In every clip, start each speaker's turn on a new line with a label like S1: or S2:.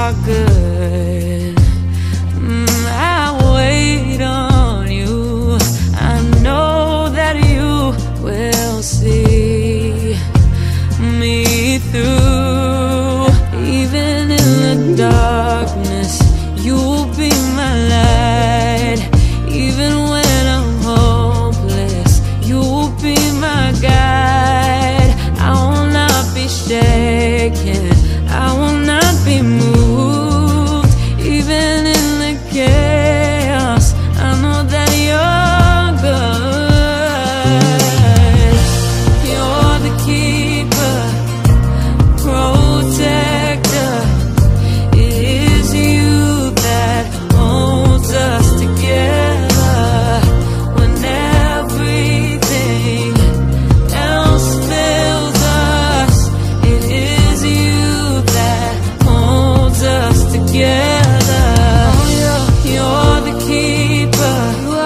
S1: are good. I wait on you. I know that you will see me through. Even in the darkness, you will be my light. Even when I'm hopeless, you will be my guide. I will not be shaken, I will not be moved. Even in the chaos, I know that you're good. You're the keeper, protector. It is you that holds us together when everything else fails us. It is you that holds us together. You're the keeper,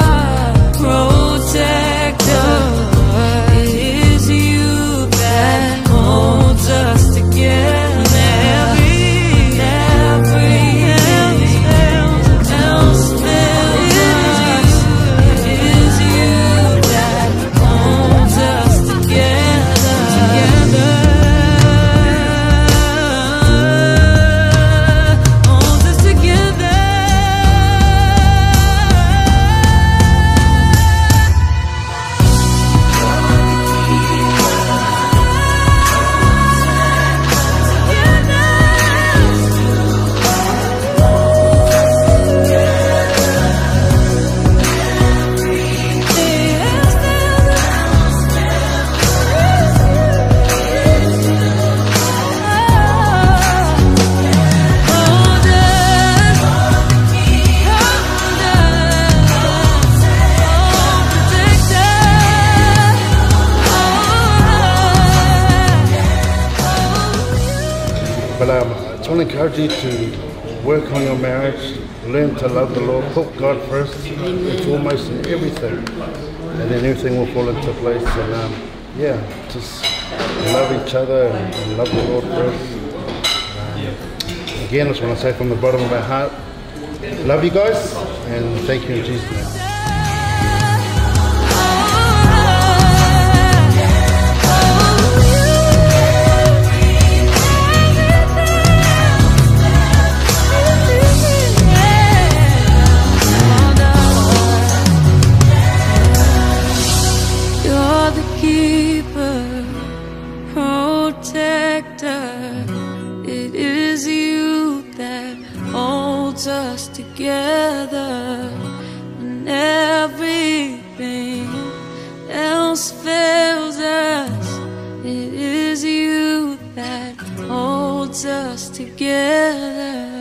S1: protector. It is you that holds us together.
S2: But I just want to encourage you to work on your marriage, learn to love the Lord, put God first and foremost in everything, and then everything will fall into place. And yeah, just love each other and love the Lord first. Again, I just want to say from the bottom of my heart, love you guys, and thank you in Jesus' name.
S1: Keeper, protector, it is you that holds us together when everything else fails us. It is you that holds us together.